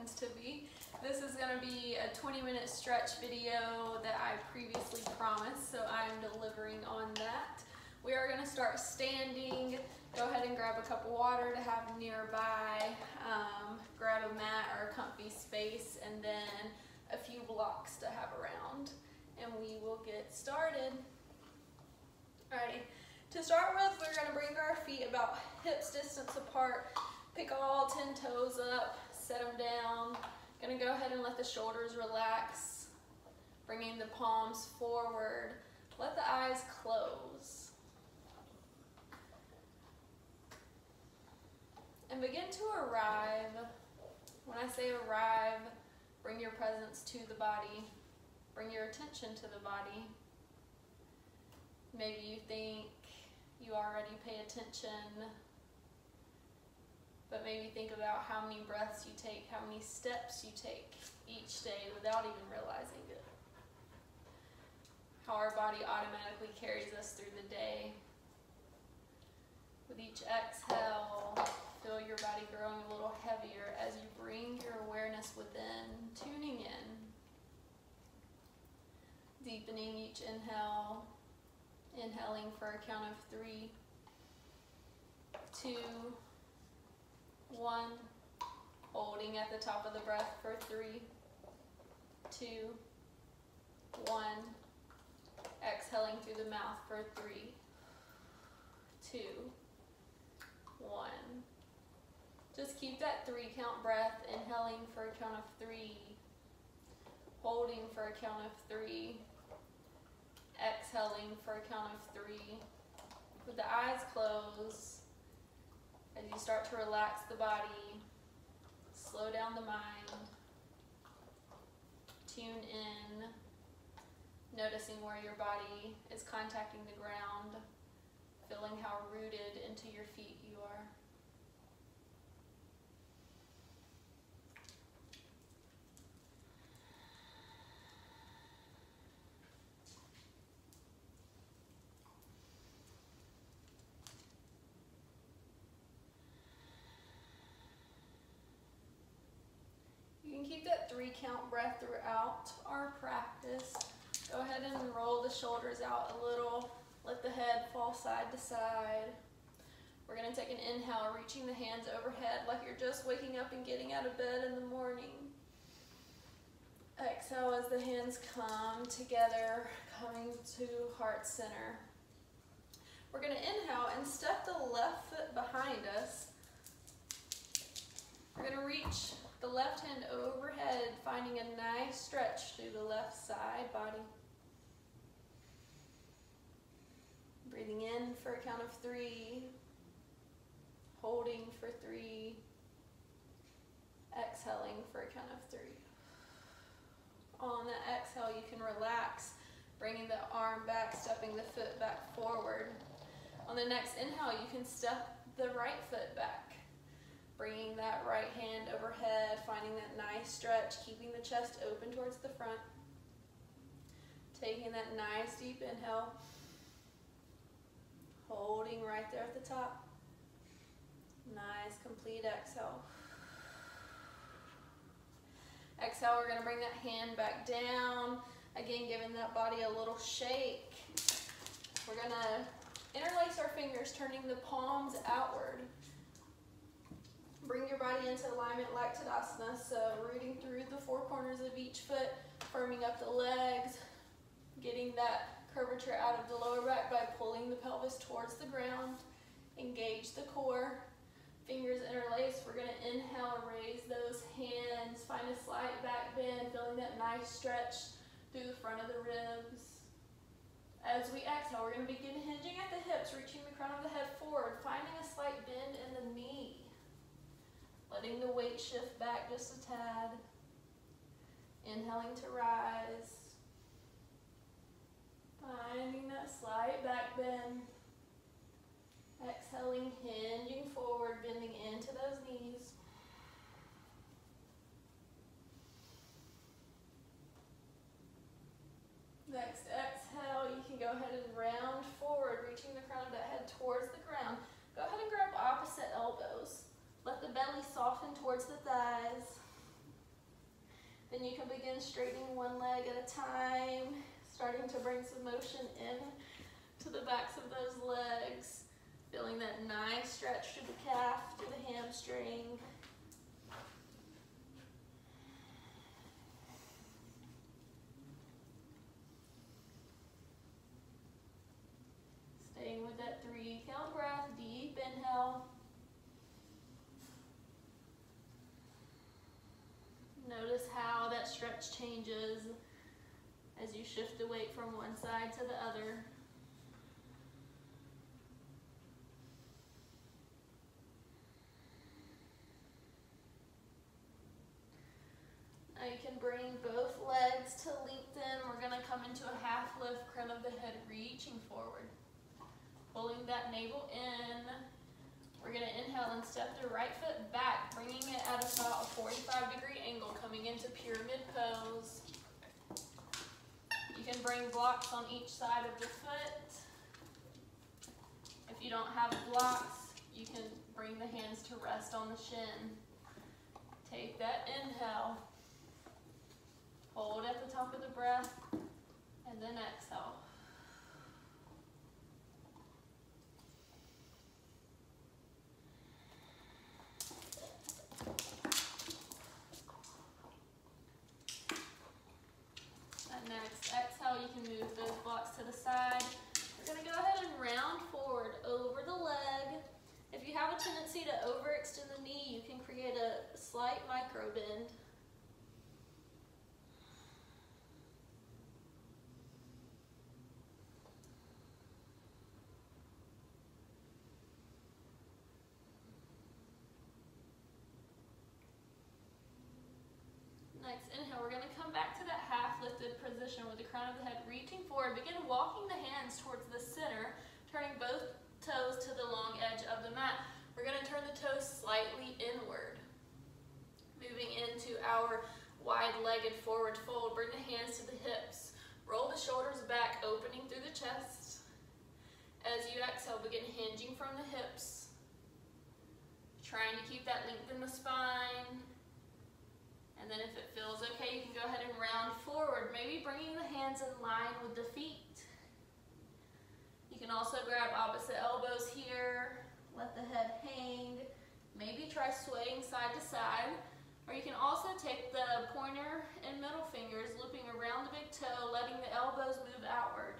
happens to be. This is going to be a 20-minute stretch video that I previously promised, so I'm delivering on that. We are going to start standing. Go ahead and grab a cup of water to have nearby. Grab a mat or a comfy space, and then a few blocks to have around. And we will get started. Alrighty. To start with, we're going to bring our feet about hips distance apart. Pick all 10 toes up, set them down. Going to go ahead and let the shoulders relax. Bringing the palms forward. Let the eyes close. And begin to arrive. When I say arrive, bring your presence to the body. Bring your attention to the body. Maybe you think you already pay attention, but maybe think about how many breaths you take, how many steps you take each day without even realizing it. How our body automatically carries us through the day. With each exhale, feel your body growing a little heavier as you bring your awareness within, tuning in. Deepening each inhale. Inhaling for a count of 3, 2, 1. Holding at the top of the breath for 3, 2, 1. Exhaling through the mouth for 3, 2, 1. Just keep that 3 count breath. Inhaling for a count of 3. Holding for a count of 3. Exhaling for a count of 3. With the eyes closed, as you start to relax the body, slow down the mind, tune in, noticing where your body is contacting the ground, feeling how rooted into your feet you are. Keep that 3 count breath throughout our practice. Go ahead and roll the shoulders out a little. Let the head fall side to side. We're going to take an inhale, reaching the hands overhead like you're just waking up and getting out of bed in the morning. Exhale as the hands come together, coming to heart center. We're going to inhale and step the left foot behind us. We're going to reach the left hand overhead, finding a nice stretch through the left side body. Breathing in for a count of 3. Holding for 3. Exhaling for a count of 3. On the exhale, you can relax, bringing the arm back, stepping the foot back forward. On the next inhale, you can step the right foot back. Bringing that right hand overhead, finding that nice stretch, keeping the chest open towards the front. Taking that nice deep inhale. Holding right there at the top. Nice complete exhale. Exhale, we're going to bring that hand back down. Again, giving that body a little shake. We're going to interlace our fingers, turning the palms outward. Bring your body into alignment like Tadasana, so rooting through the 4 corners of each foot, firming up the legs, getting that curvature out of the lower back by pulling the pelvis towards the ground. Engage the core. Fingers interlace. We're going to inhale, raise those hands, find a slight back bend, feeling that nice stretch through the front of the ribs. As we exhale, we're going to begin hinging at the hips, reaching the crown of the head forward, finding a slight bend in the knee. Letting the weight shift back just a tad. Inhaling to rise. Finding that slight back bend. Exhaling, hinging forward, bending into those knees. Next exhale, you can go ahead and round forward, reaching the crown of the head towards the ground. Go ahead and grab opposite elbows. Let the belly soften towards the thighs. Again, straightening one leg at a time, starting to bring some motion in to the backs of those legs. Feeling that nice stretch through the calf, through the hamstring. Staying with that 3 count breath, deep inhale. Notice how that stretch changes as you shift the weight from one side to the other. Now you can bring both legs to lengthen. We're going to come into a half lift, crown of the head reaching forward. Pulling that navel in. We're going to inhale and step the right foot back, bringing it at about a 45-degree angle, coming into pyramid pose. You can bring blocks on each side of the foot. If you don't have blocks, you can bring the hands to rest on the shin. Take that inhale. Hold at the top of the breath, and then exhale. And next, exhale, you can move those blocks to the side. We're going to go ahead and round forward over the leg. If you have a tendency to overextend the knee, you can create a slight micro bend. Next inhale, we're going to come back to that half lifted position with the crown of the head reaching forward. Begin walking the hands towards the center, turning both toes to the long edge of the mat. We're going to turn the toes slightly inward. Moving into our wide-legged forward fold. Bring the hands to the hips. Roll the shoulders back, opening through the chest. As you exhale, begin hinging from the hips. Trying to keep that length in the spine. And then if it feels okay, you can go ahead and round forward, maybe bringing the hands in line with the feet. You can also grab opposite elbows here, let the head hang, maybe try swaying side to side, or you can also take the pointer and middle fingers, looping around the big toe, letting the elbows move outward.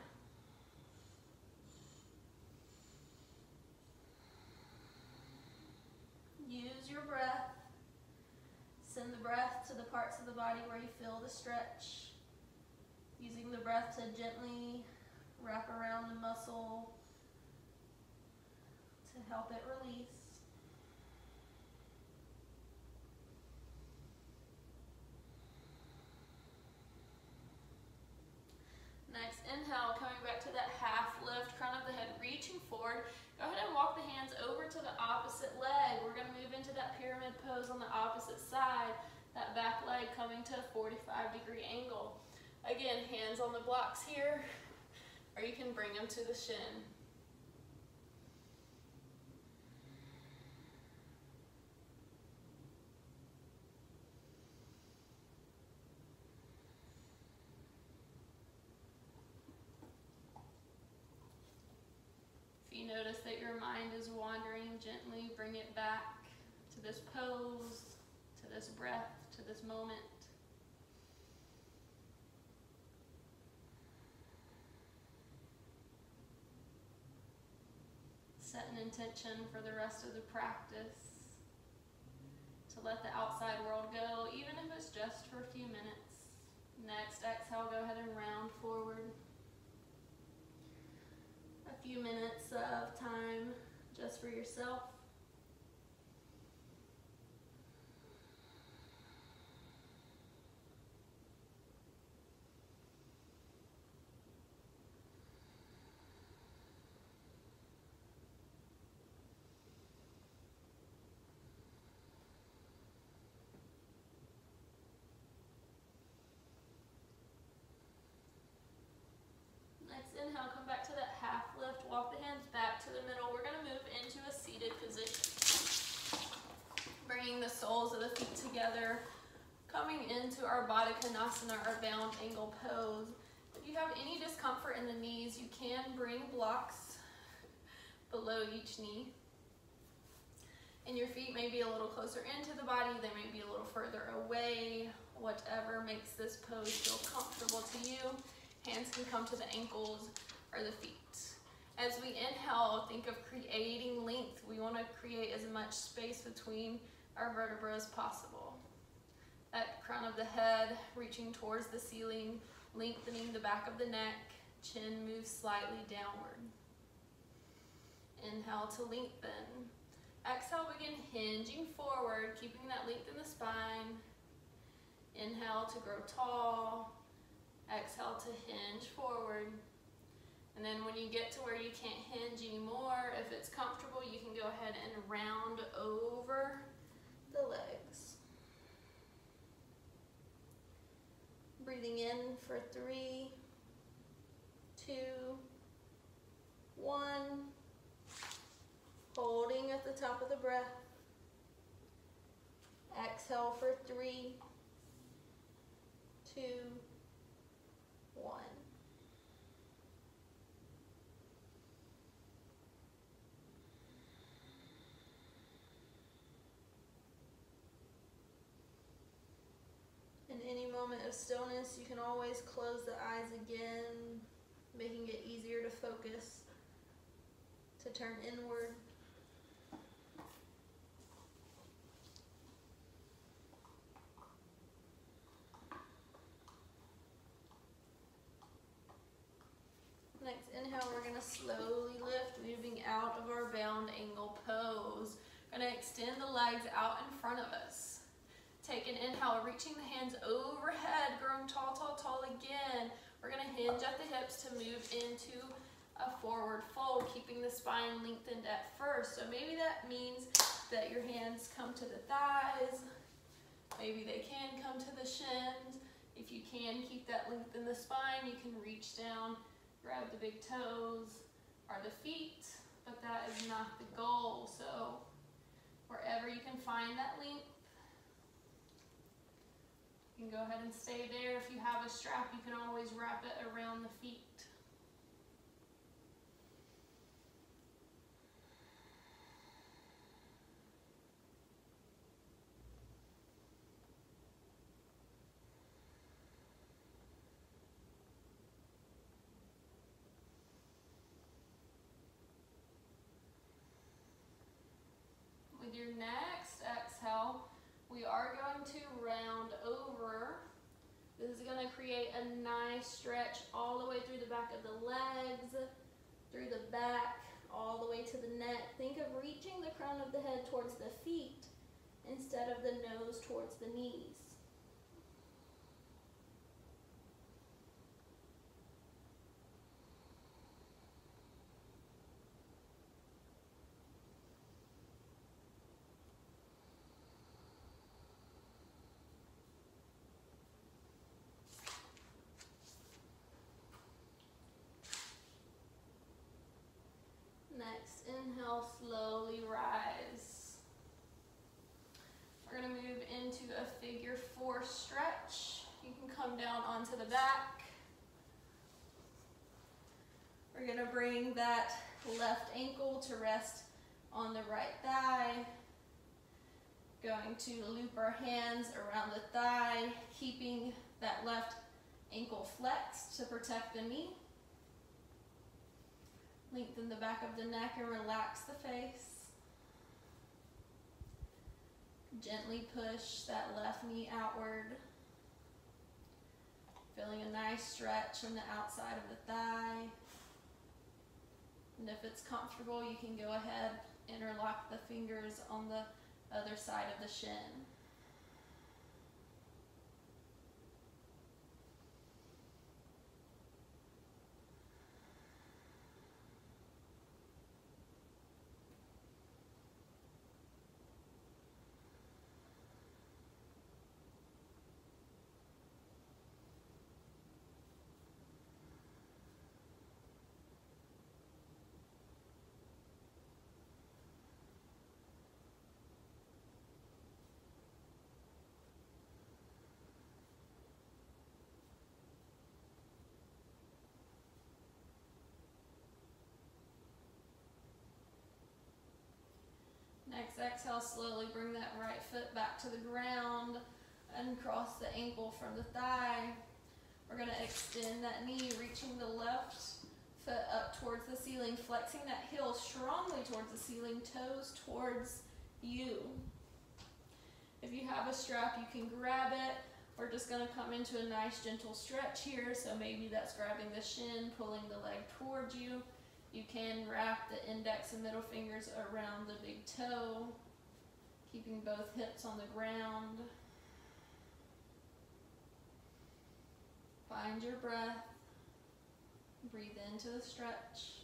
Use your breath. Send the breath to the parts of the body where you feel the stretch. Using the breath to gently wrap around the muscle to help it release. Next, inhale, coming back to that half lift, crown of the head reaching forward. Go ahead and walk the hands over to the opposite leg. We're going to move into that pyramid pose on the opposite side. That back leg coming to a 45-degree angle. Again, hands on the blocks here, or you can bring them to the shin. If you notice that your mind is wandering, gently bring it back to this pose, to this breath, to this moment. Set an intention for the rest of the practice to let the outside world go, even if it's just for a few minutes. Next, exhale, go ahead and round forward. A few minutes of time just for yourself. Next inhale, come back to that half lift, walk the hands back to the middle. We're going to move into a seated position. Bringing the soles of the feet together, coming into our Baddha Konasana, our bound angle pose. If you have any discomfort in the knees, you can bring blocks below each knee. And your feet may be a little closer into the body, they may be a little further away, whatever makes this pose feel comfortable to you. Hands can come to the ankles or the feet. As we inhale, think of creating length. We want to create as much space between our vertebrae as possible. That crown of the head reaching towards the ceiling, lengthening the back of the neck, chin moves slightly downward. Inhale to lengthen. Exhale, begin hinging forward, keeping that length in the spine. Inhale to grow tall. Exhale to hinge forward. And then when you get to where you can't hinge anymore, if it's comfortable, you can go ahead and round over the legs. Breathing in for 3, 2, 1. Holding at the top of the breath. Exhale for 3, 2, 1. In any moment of stillness, you can always close the eyes again, making it easier to focus, to turn inward. Next inhale, we're going to slowly lift, moving out of our bound angle pose. We're going to extend the legs out in front of us. Take an inhale, reaching the hands overhead, growing tall, tall, tall again. We're going to hinge at the hips to move into a forward fold, keeping the spine lengthened at first. So maybe that means that your hands come to the thighs. Maybe they can come to the shins. If you can keep that length in the spine, you can reach down, grab the big toes or the feet, but that is not the goal. So wherever you can find that length, you can go ahead and stay there. If you have a strap, you can always wrap it around the feet. With your next exhale, we are going to round over. This is going to create a nice stretch all the way through the back of the legs, through the back, all the way to the neck. Think of reaching the crown of the head towards the feet instead of the nose towards the knees. Next, inhale, slowly rise. We're going to move into a figure 4 stretch. You can come down onto the back. We're going to bring that left ankle to rest on the right thigh. Going to loop our hands around the thigh, keeping that left ankle flexed to protect the knee. Lengthen the back of the neck and relax the face. Gently push that left knee outward. Feeling a nice stretch on the outside of the thigh. And if it's comfortable, you can go ahead, interlock the fingers on the other side of the shin. exhale, slowly bring that right foot back to the ground and cross the ankle from the thigh. We're going to extend that knee, reaching the left foot up towards the ceiling, flexing that heel strongly towards the ceiling, toes towards you. If you have a strap, you can grab it. We're just going to come into a nice gentle stretch here. So maybe that's grabbing the shin, pulling the leg towards you. You can wrap the index and middle fingers around the big toe, keeping both hips on the ground. Find your breath. Breathe into the stretch.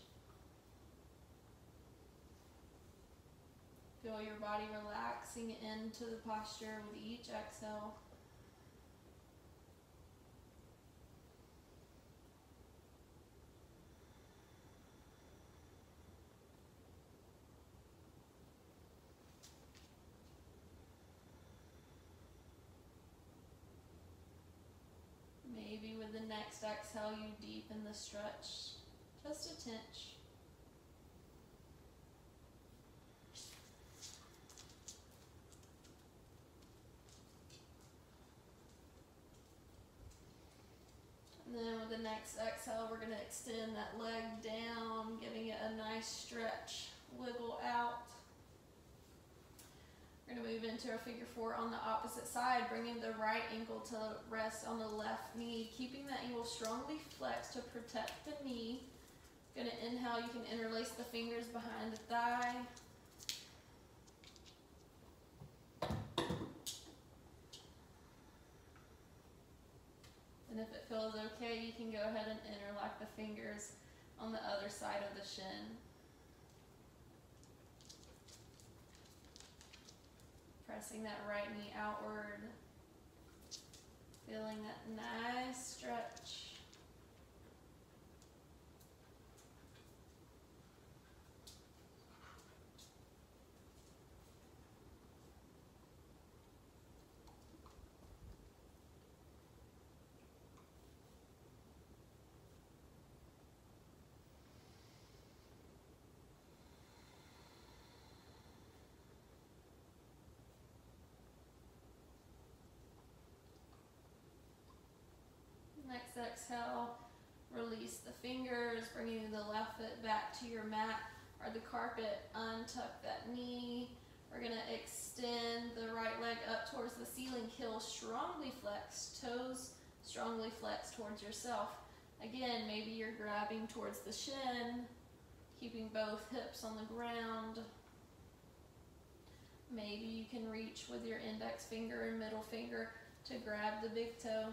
Feel your body relaxing into the posture with each exhale. Maybe with the next exhale, you deepen the stretch just a tinch. And then with the next exhale, we're going to extend that leg down, giving it a nice stretch, wiggle out. We're going to move into a figure four on the opposite side, bringing the right ankle to rest on the left knee, keeping that ankle strongly flexed to protect the knee. Going to inhale, you can interlace the fingers behind the thigh. And if it feels okay, you can go ahead and interlock the fingers on the other side of the shin. Pressing that right knee outward. Feeling that nice stretch. Next exhale, release the fingers, bringing the left foot back to your mat or the carpet. Untuck that knee. We're going to extend the right leg up towards the ceiling, heel strongly flexed, toes strongly flexed towards yourself. Again, maybe you're grabbing towards the shin, keeping both hips on the ground. Maybe you can reach with your index finger and middle finger to grab the big toe.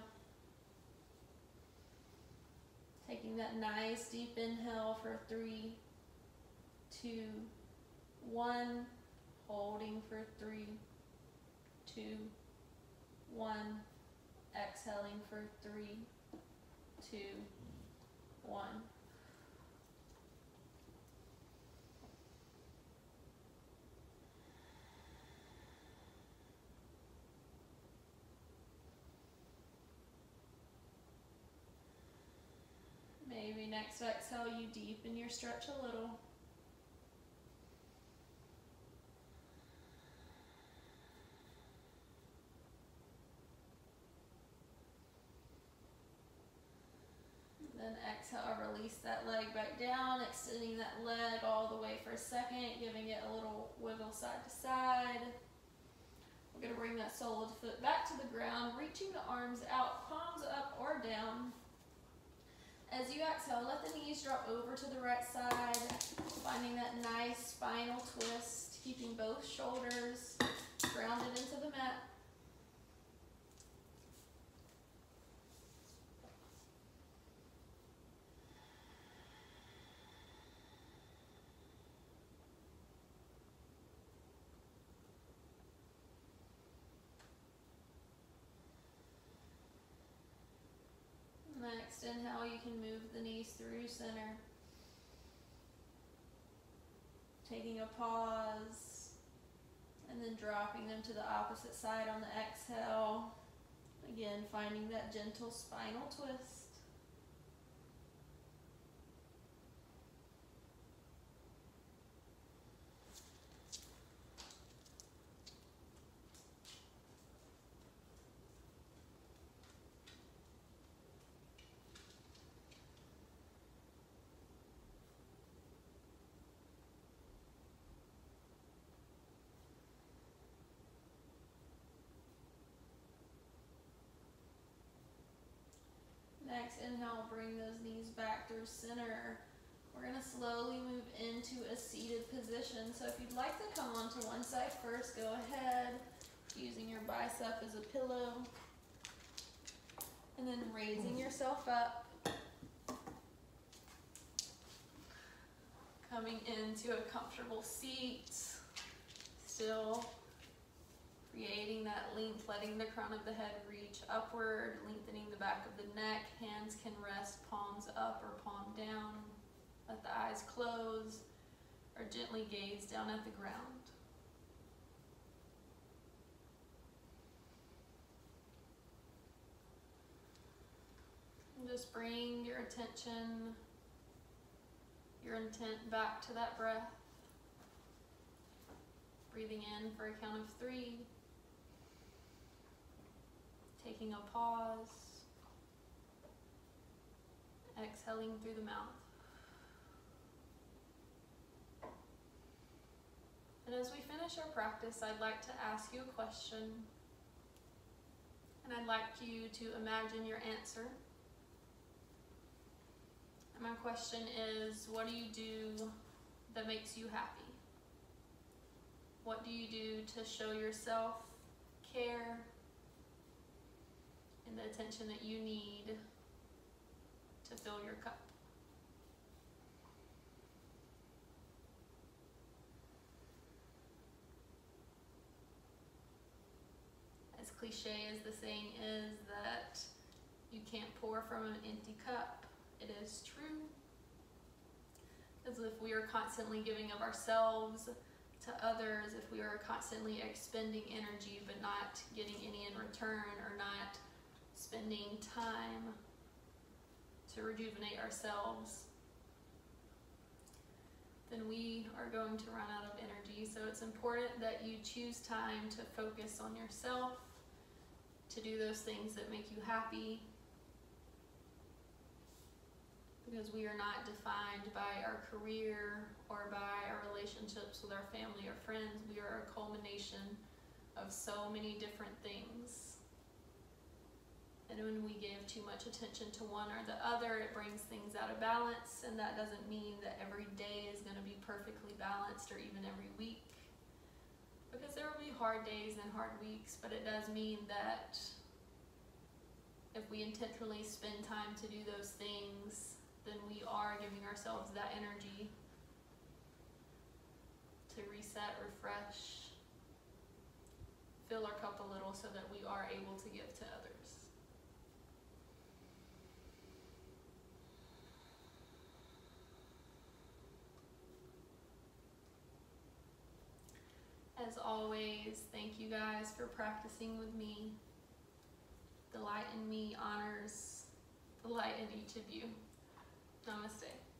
Taking that nice deep inhale for 3, 2, 1. Holding for 3, 2, 1. Exhaling for 3, 2, 1. Maybe next exhale, you deepen your stretch a little. Then exhale, release that leg back down, extending that leg all the way for a second, giving it a little wiggle side to side. We're going to bring that sole of the foot back to the ground, reaching the arms out, palms up or down. As you exhale, let the knees drop over to the right side, finding that nice spinal twist, keeping both shoulders grounded into the mat. Next inhale, you can move the knees through center. Taking a pause and then dropping them to the opposite side on the exhale. Again, finding that gentle spinal twist. inhale, bring those knees back through center. We're gonna slowly move into a seated position. So if you'd like to come onto one side first, go ahead, using your bicep as a pillow. And then raising yourself up. Coming into a comfortable seat. Still creating that length, letting the crown of the head reach upward, lengthening the back of the neck. Hands can rest palms up or palm down. Let the eyes close or gently gaze down at the ground. And just bring your attention, your intent back to that breath. Breathing in for a count of 3. Taking a pause. Exhaling through the mouth. And as we finish our practice, I'd like to ask you a question. And I'd like you to imagine your answer. And my question is, what do you do that makes you happy? What do you do to show yourself care and the attention that you need to fill your cup? As cliche as the saying is that you can't pour from an empty cup, it is true. As if we are constantly giving of ourselves to others, if we are constantly expending energy but not getting any in return, or not spending time to rejuvenate ourselves, then we are going to run out of energy. So it's important that you choose time to focus on yourself, to do those things that make you happy, because we are not defined by our career or by our relationships with our family or friends. We are a culmination of so many different things. And when we give too much attention to one or the other, it brings things out of balance, and that doesn't mean that every day is going to be perfectly balanced, or even every week, because there will be hard days and hard weeks. But it does mean that if we intentionally spend time to do those things, then we are giving ourselves that energy to reset, refresh, fill our cup a little so that we are able to give to others. As always, thank you guys for practicing with me. The light in me honors the light in each of you. Namaste.